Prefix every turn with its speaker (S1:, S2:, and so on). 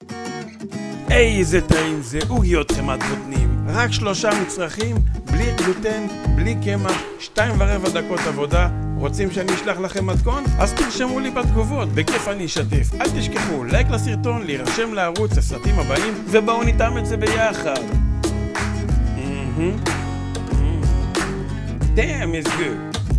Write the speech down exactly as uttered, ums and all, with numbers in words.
S1: איזה טעים זה, עוגיות חמת בוטנים. רק שלושה מצרכים, בלי גלוטן, בלי קמח, שתיים ורבע דקות עבודה. רוצים שאני אשלח לכם מתכון? אז תרשמו לי בתגובות, בכיף אני אשתף. אל תשכחו, לייק לסרטון, להירשם לערוץ, הסרטים הבאים, ובואו נטעם את זה ביחד. Damn, it's good.